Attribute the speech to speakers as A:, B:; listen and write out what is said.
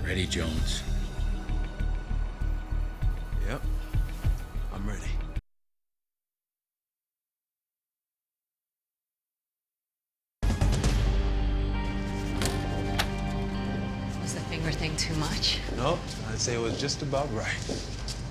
A: Ready, Jones?
B: Yep. I'm ready.
C: Was the finger thing too much?
B: Nope. I'd say it was just about right.